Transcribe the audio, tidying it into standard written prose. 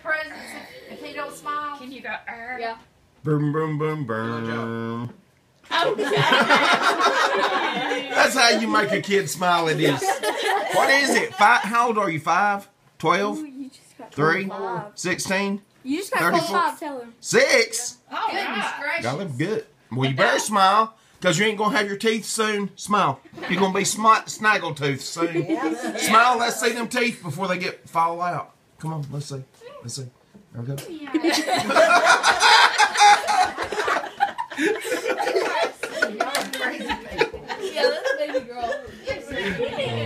presents if he don't smile? Can you go? Yeah. Boom, boom, boom, boom. That's how you make a kid smile. It is. What is it? How old are you? 5? 12? 3? 16? You just got 34? 5. Tell him. 6? Oh, Goodness gracious. Gotta live good. Well, you better smile, because you ain't going to have your teeth soon. Smile. You're going to be snaggletooth soon. Smile, let's see them teeth before they fall out. Come on, let's see. Let's see. There we go. Yeah, that's a baby girl.